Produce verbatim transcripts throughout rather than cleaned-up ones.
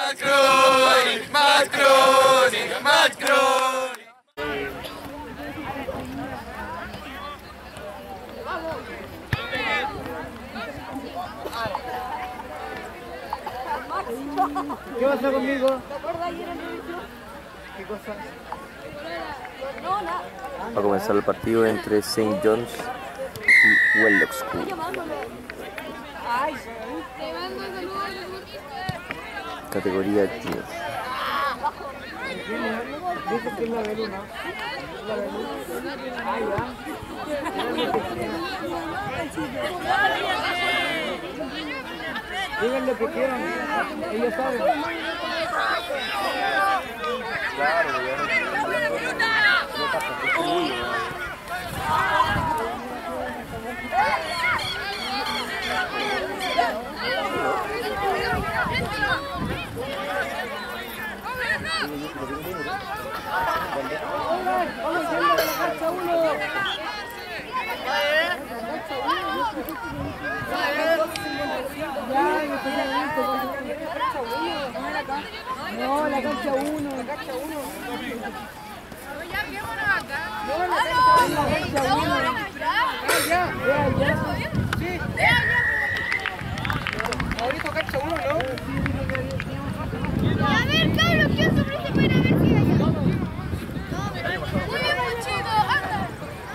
Macron, Macron, Macron. ¿Qué pasa conmigo? ¿Qué cosa? Va a comenzar el partido entre Saint John's y Wellock School. Categoría junior. Dice que es la Belú, ¿no? La Belú. Ah, ya. Digan lo que quieran, ellos saben. Claro, No, la cancha uno, la cancha uno. Ya, quémonos acá. No, la cancha uno, la cancha uno. Ya, ya, ya. Sí. Ahorita cancha uno, ¿no? A ver, cabros, ¿quién se ofrece para ir a ver si hay allá? Muy bien, muy chido, anda.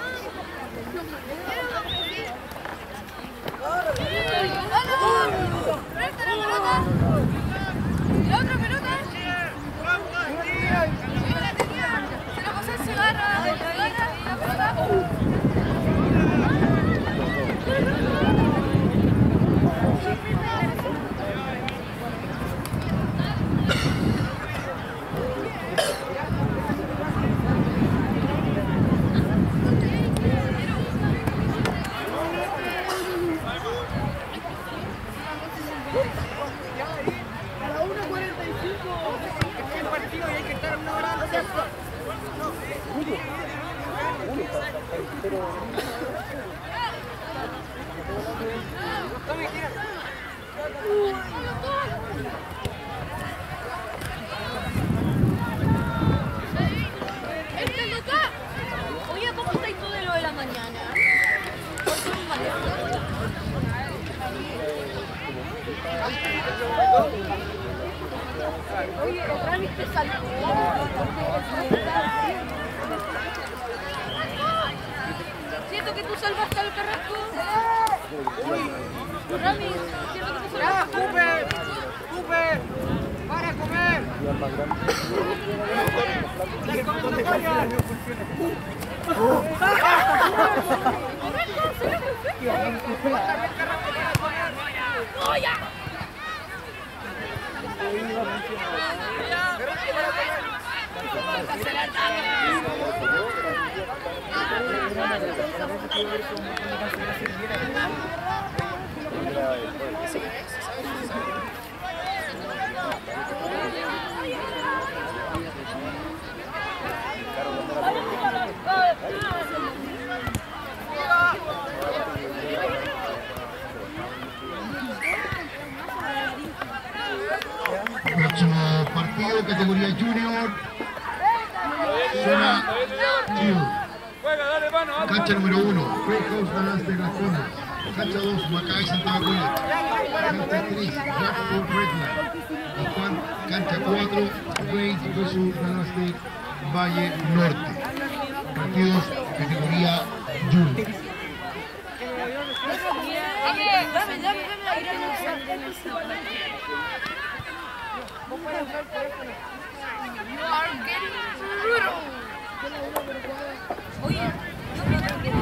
¡Vamos! ¡Presta la pelota! ¿La otra pelota? Yo la tenía. Se la pasé en cigarra, en cigarra y la pelota. Oye, ¿cómo estáis tú de lo de la mañana? Oye, el Rami te saltó. Siento que tú salvaste al carrasco. Rami, siento que tú salvaste. ¡Ya, Cooper! ¡Cooper! ¡Para comer! Próximo partido, categoría junior. Zona Chiu. Cancha número uno, Playhouse Dallas de las Zonas. Cancha dos, Macay Santa Cruz. Cancha tres, Bradford Redland. Y Juan, cancha cuatro, Wade versus Dallas de Valle Norte. Partidos categoría junior. Dame, dame, dame. You are getting brutal. Oye, yo creo que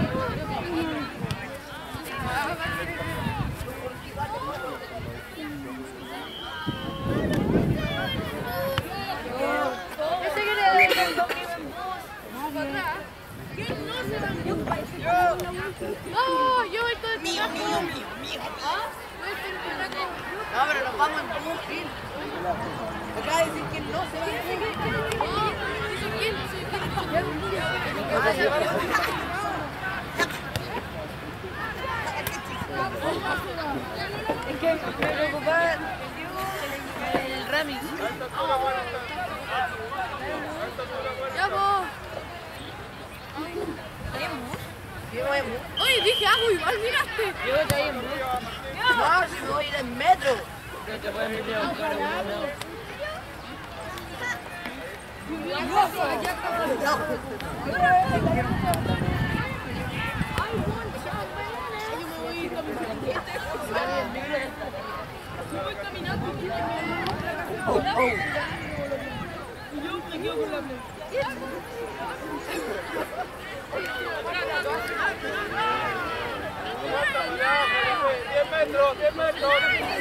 ese que le da el domingo en bus. Vamos para atrás. ¿Quién no se va? Yo. No, yo voy con el mío, mío, mío, mío. ¿Ah? Voy con el taco. No, pero nos vamos en bus, Gil. Acaba de decir que no se va en bus. No, dice quién, dice quién. Ah, se va a Es que me preocupaba el Miami. Ya vos. Oye, dije algo igual, miraste. Yo estoy en bus. No, si voy a ir en metro. diez metros, diez metros.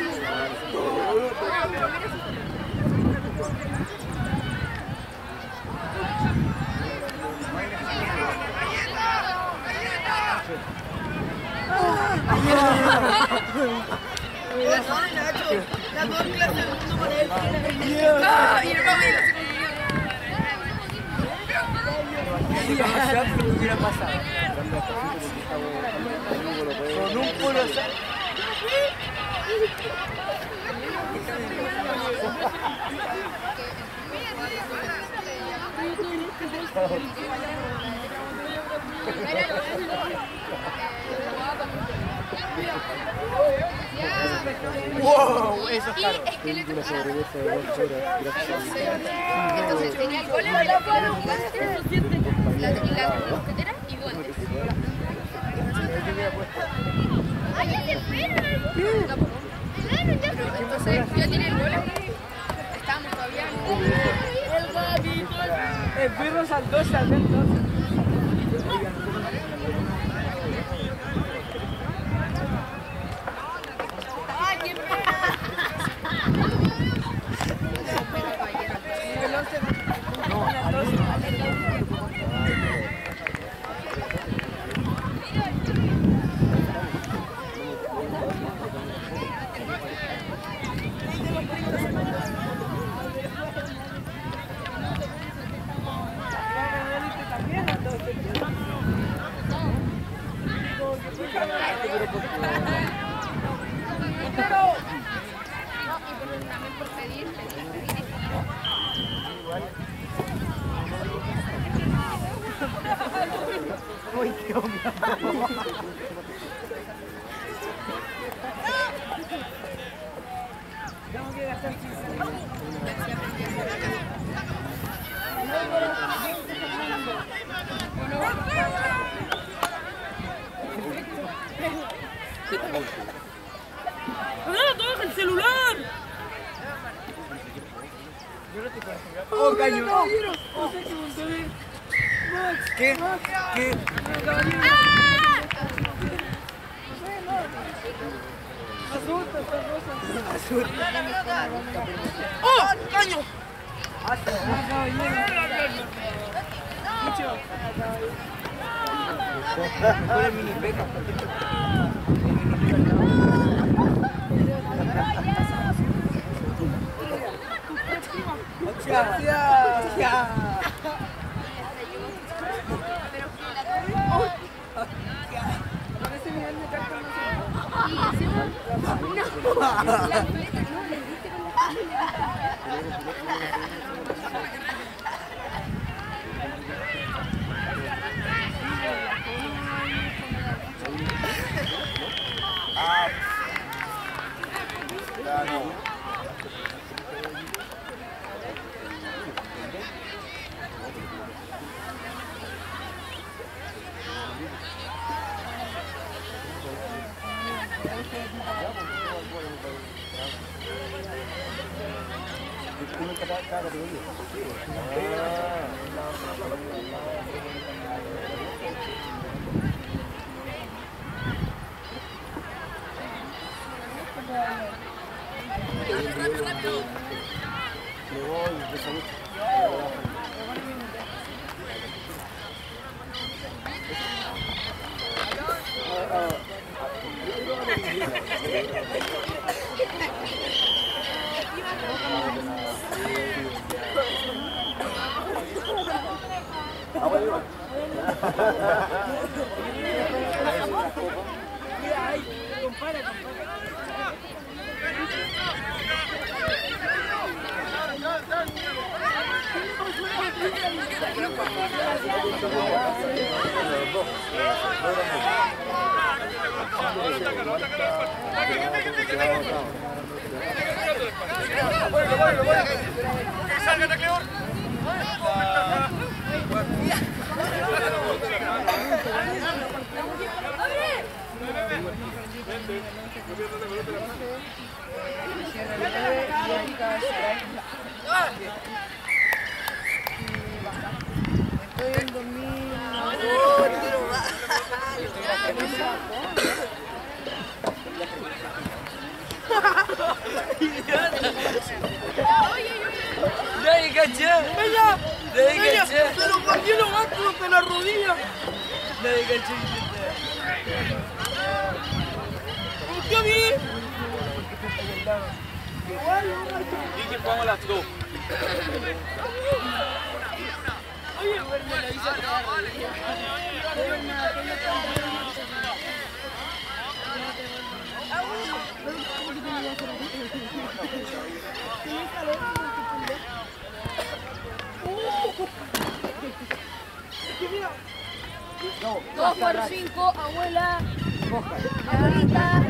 Perdón, Nacho. La dos clases del mundo con él. Ah, y no me voy a ir así Con un puro sal. Wow, eso es caro. Entonces tenía el gol en la mosquetera y guantes. ¡Ay, el espera! Entonces yo tenía el gol. Estábamos todavía en el gatito. El perro saltó, saltó entonces. ¡Ay, qué pena! ¡Oh, caño! ¿Qué? ¿Qué? ¡Oh, caño! ¡Dale, caché! ¡Venga! ¡Dale, ¡Venga! caché! ¡Se lo partió los gatos de la rodilla! ¡Dale, caché! ¿Por qué a mí? Y que pongo las dos. Dos por cinco, abuela. Abuelita.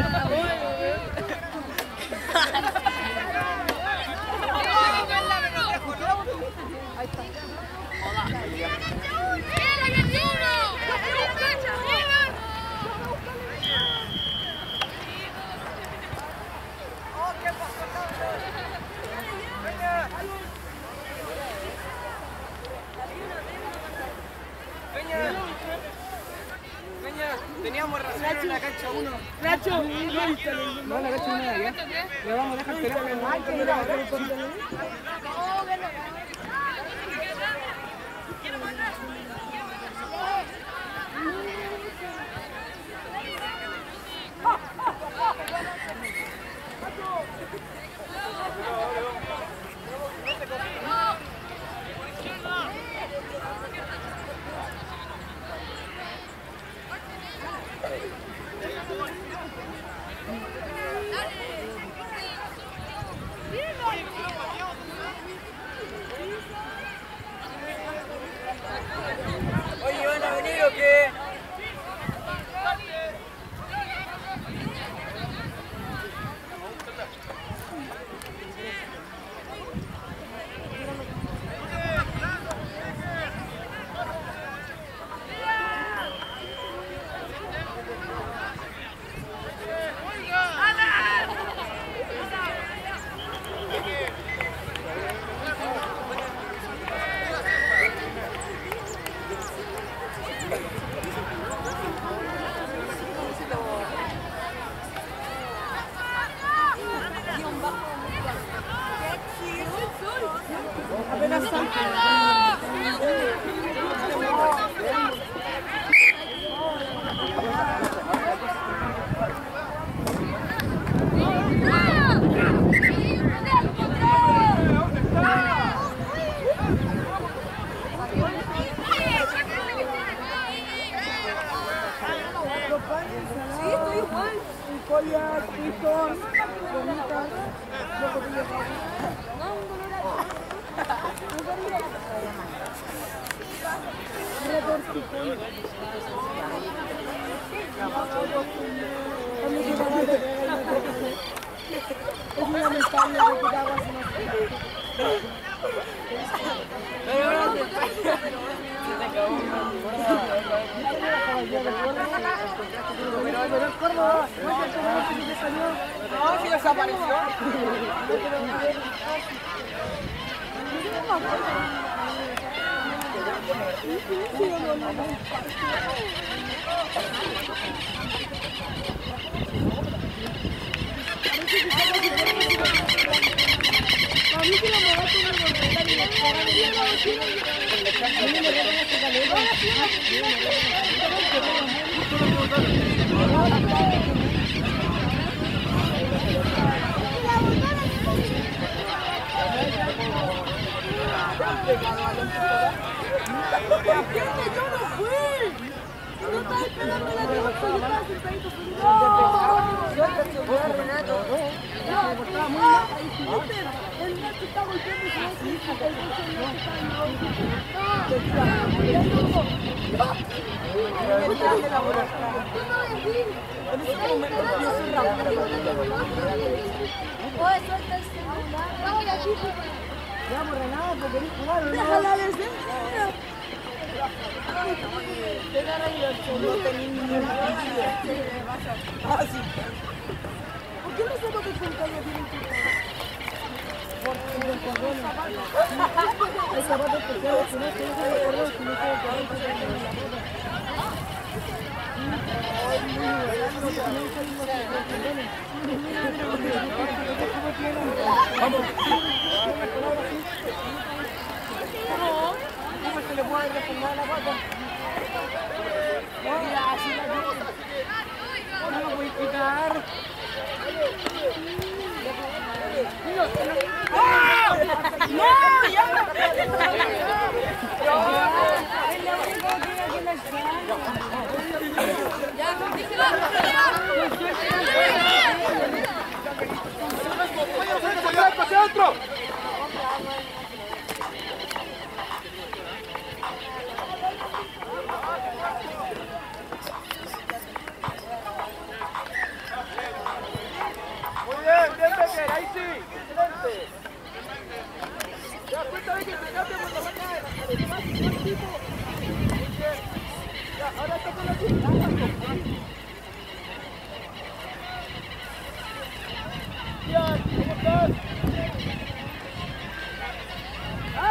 Teníamos razón en la cancha uno. Nacho, no, la cacho una ya. Le vamos a dejar el teléfono. Oye, ¿van a venir o qué? Es muy lamentable que te hagas No, si desapareció. No, Oye, suelta el celular. Vamos de aquí. Vamos, Renato, porque ni jugar. Déjala de ser. Ah, sí. ¿Por qué no sé por qué cumpleaños tienen que porque el cordón hay zapatos especiales que no se usan de cordón, sino que el cordón se usa en la moda. Vamos. ¿Cómo se le puede reformar la pata? Mira, así la tiene. No lo voy a quitar. ¡Ah! ¡No! ¡Ya! Es la única que tiene que la ¡Hacia otro! Muy bien, bien, bien, ahí sí, excelente. Ya, cuenta de que te cambia cuando va a caer. Muy bien. Ya, ahora está con la chica. Bien, ¿cómo estás? ¿Ah?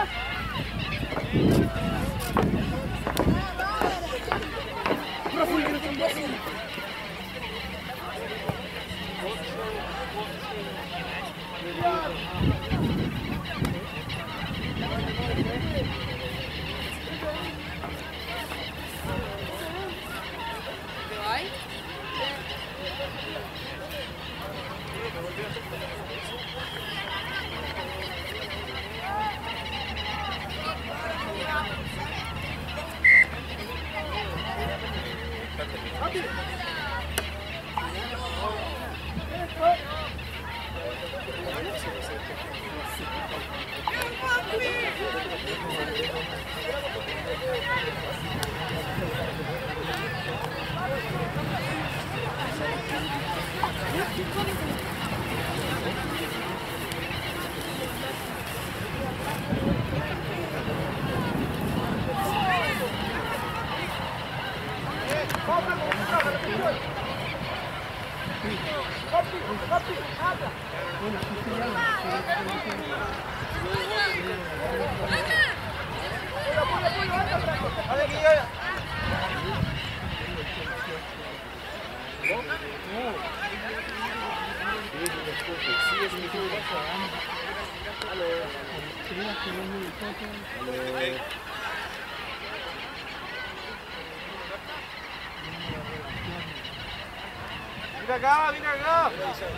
Mira acá, mira acá.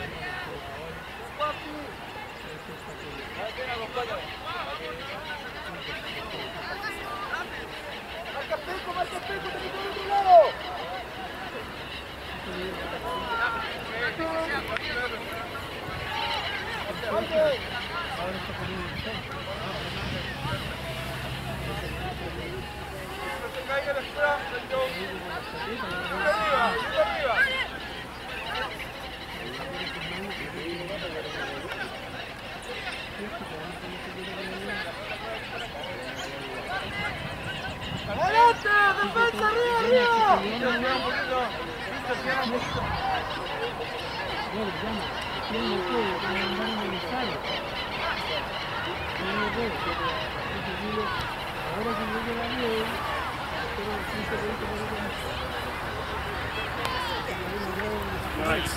Marca Peco, marca Peco, te meto del otro lado. No se caiga la scrum, arriba, arriba. ¡Adelante! ¡Defensa arriba, arriba! Cierra un poquito. Cierra un poquito. Nice.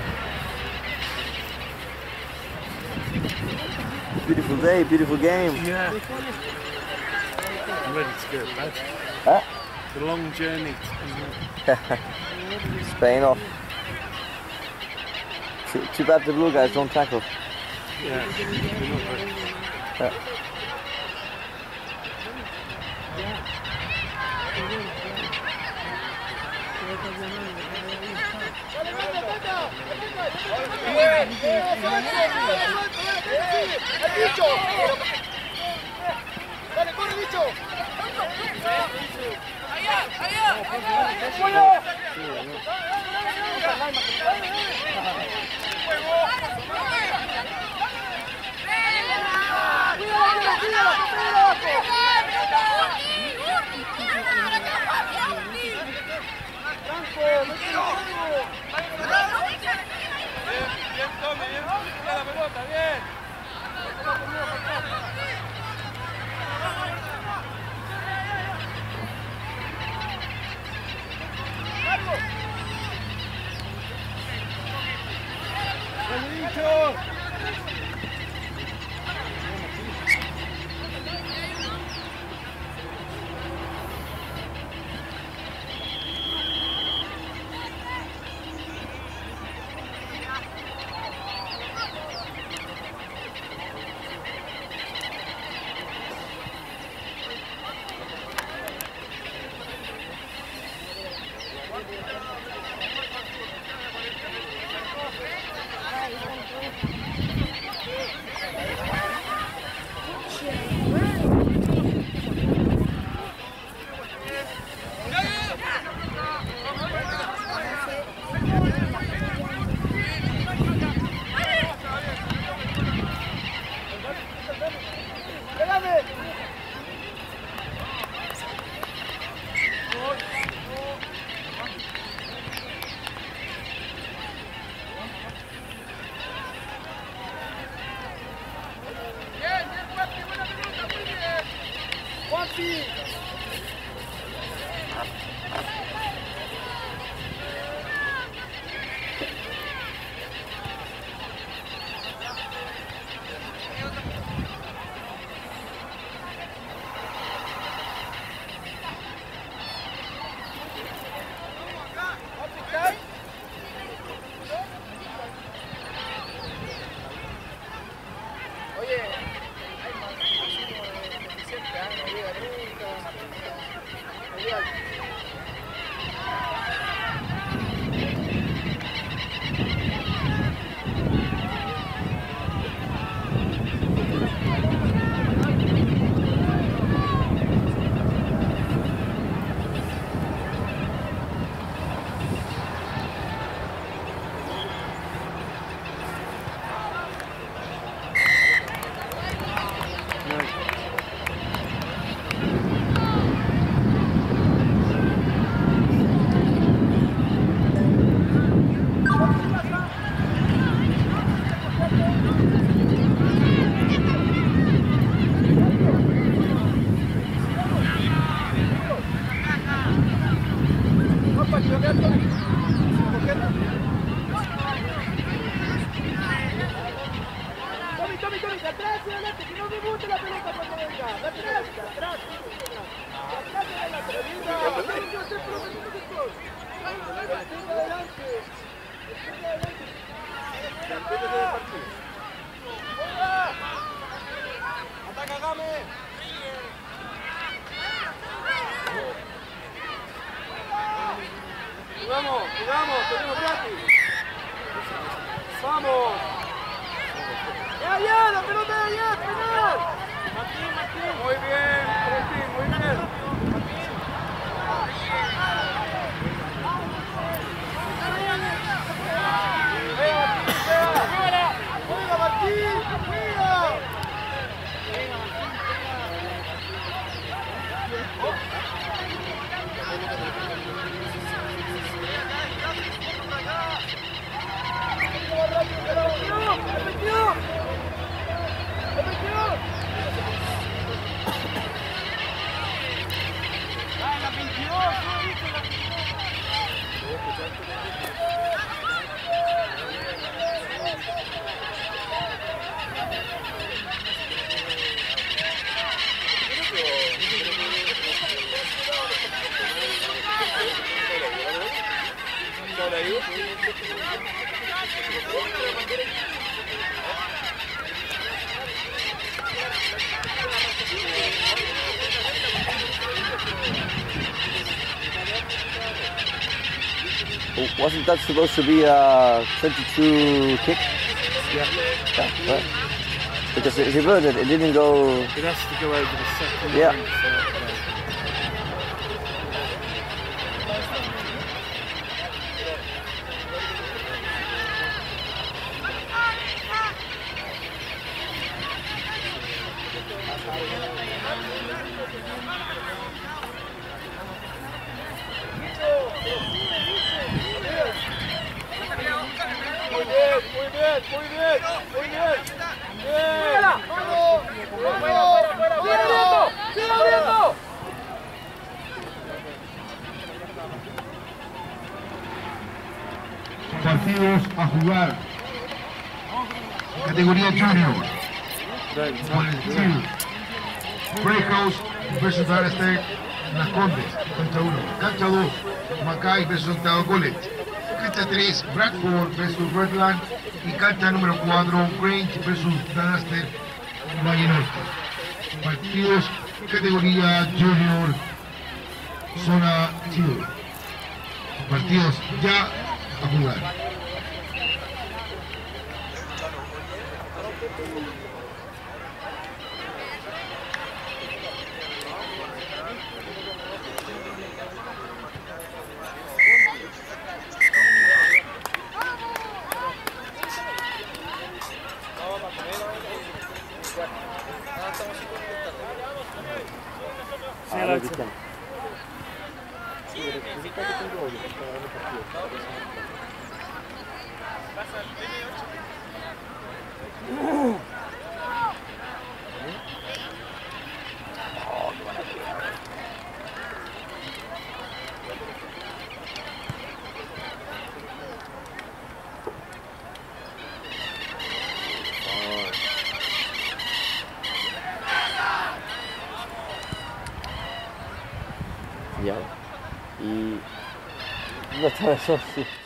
Beautiful day, beautiful game. Yeah. I'm ready to go back. Huh? The long journey. Spain off. Too, too bad the blue guys don't tackle. Yeah. We're not ready. Yeah. ¡Vale, vale, vale! ¡El bicho! ¡Dale, corre, bicho! Bien, Tommy, bien. Mira la pelota, bien. Jugamos, jugamos, tenemos gratis. Vamos. ¡Ya, ya! ¡La pelota de allá! ¡Penal! Martín, Martín. Muy bien, Martín, muy bien. ¡Juega, Martín! ¡Juega! Wasn't that supposed to be a twenty-two kick? Yeah. Yeah, right. Because if you put it, it didn't go. It has to go over the second Yeah. line, so, yeah. Muy bien, muy bien, muy bien, muy bien. Bien. ¡Vamos! ¡Fuera, fuera, fuera, fuera! ¡Sigue abriendo! Partidos a jugar. Categoría Junior. Breakhouse versus Dallas Tech, Las Condes, cancha uno. Cancha dos, Macay versus Santiago College. Cancha tres, Bradford versus Redland. Y cancha número cuatro, Grange versus Dallas Tech, Valle Norte. Partidos categoría Junior, zona Chile. Partidos ya a jugar. Ah, lo quitan. Ya. Y no estaba eso, sí.